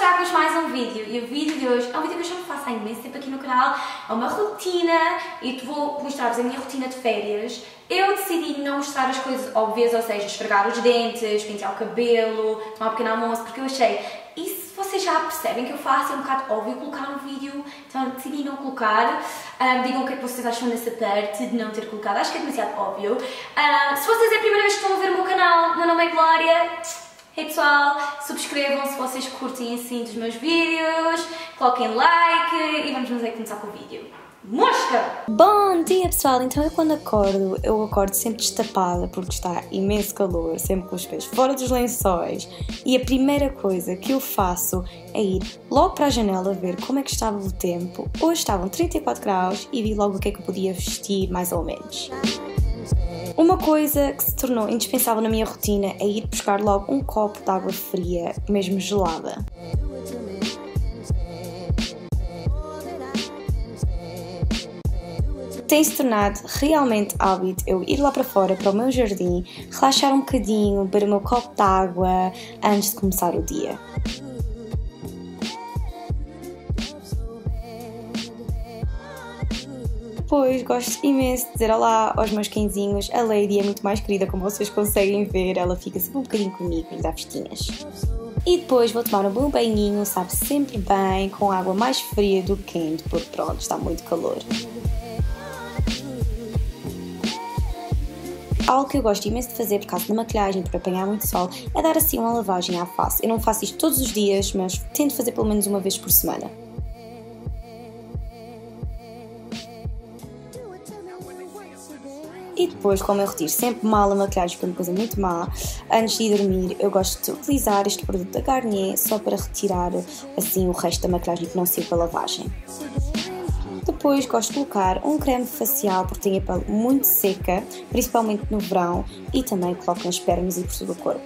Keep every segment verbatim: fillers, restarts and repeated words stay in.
mostrar-vos mais um vídeo e o vídeo de hoje é um vídeo que eu já não faço há imenso tempo aqui no canal, é uma rotina e vou mostrar-vos a minha rotina de férias. Eu decidi não mostrar as coisas óbvias, ou seja, esfregar os dentes, pentear o cabelo, tomar um pequeno almoço, porque eu achei, isso vocês já percebem que eu faço, é um bocado óbvio colocar no vídeo, então decidi não colocar. Um, digam o que é que vocês acham dessa parte de não ter colocado, acho que é demasiado óbvio. Um, se vocês é a primeira vez que estão a ver o meu canal, meu nome é Glória. Hey pessoal, subscrevam se vocês curtem assim dos meus vídeos, coloquem like e vamos nos aí começar com o vídeo. Mosca! Bom dia pessoal, então eu quando acordo, eu acordo sempre destapada porque está imenso calor, sempre com os pés fora dos lençóis e a primeira coisa que eu faço é ir logo para a janela ver como é que estava o tempo. Hoje estavam trinta e quatro graus e vi logo o que é que eu podia vestir mais ou menos. Uma coisa que se tornou indispensável na minha rotina é ir buscar logo um copo de água fria, mesmo gelada. Tem-se tornado realmente hábito eu ir lá para fora, para o meu jardim, relaxar um bocadinho, beber o meu copo de água antes de começar o dia. Depois gosto imenso de dizer olá aos meus cãezinhos. A Lady é muito mais querida, como vocês conseguem ver, ela fica sempre um bocadinho comigo e dá festinhas. E depois vou tomar um bom banhinho, sabe sempre bem, com água mais fria do que quente, porque pronto, está muito calor. Algo que eu gosto imenso de fazer por causa da maquilhagem, por apanhar muito sol, é dar assim uma lavagem à face. Eu não faço isto todos os dias, mas tento fazer pelo menos uma vez por semana. E depois, como eu retiro sempre mal a maquilhagem, que é uma coisa muito má, antes de ir dormir eu gosto de utilizar este produto da Garnier só para retirar assim o resto da maquilhagem que não saiu com a lavagem. Depois gosto de colocar um creme facial porque tenho a pele muito seca, principalmente no verão, e também coloco nas pernas e por todo o corpo.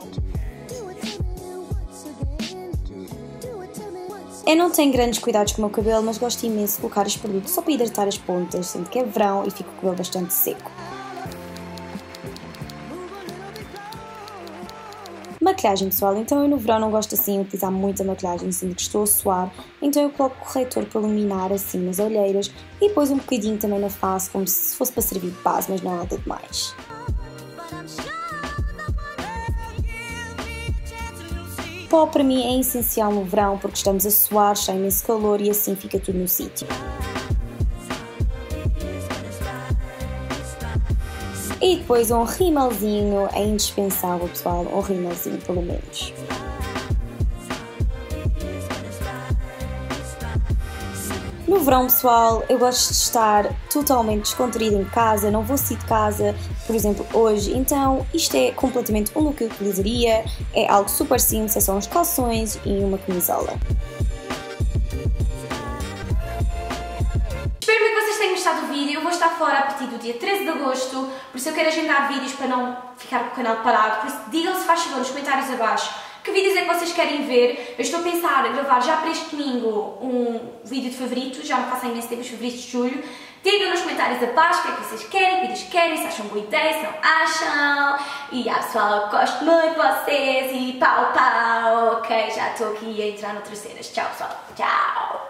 Eu não tenho grandes cuidados com o meu cabelo, mas gosto imenso de colocar este produto só para hidratar as pontas, sendo que é verão e fico com o cabelo bastante seco. Maquilhagem pessoal, então eu no verão não gosto assim de utilizar muita maquilhagem, sendo que estou a suar, então eu coloco corretor para iluminar assim nas olheiras e depois um bocadinho também na face, como se fosse para servir de base, mas não nada demais. Pó para mim é essencial no verão porque estamos a suar, está imenso calor e assim fica tudo no sítio. E depois um rimelzinho é indispensável pessoal, um rimelzinho pelo menos. No verão pessoal, eu gosto de estar totalmente descontraída em casa, não vou sair de casa, por exemplo, hoje, então isto é completamente um look que eu utilizaria, é algo super simples, é só uns calções e uma camisola. Espero que vocês tenham gostado do vídeo, eu vou estar fora a partir do dia treze de agosto, por isso eu quero agendar vídeos para não ficar com o canal parado, por isso digam se faz favor nos comentários abaixo que vídeos é que vocês querem ver. Eu estou a pensar em gravar já para este domingo um vídeo de favoritos, já me faço há imenso tempo os favoritos de julho. Digam nos comentários abaixo o que é que vocês querem, que vídeos querem, se acham boa ideia, se não acham. E ah pessoal, gosto muito de vocês e pau pau, ok? Já estou aqui a entrar noutras cenas. Tchau pessoal, tchau!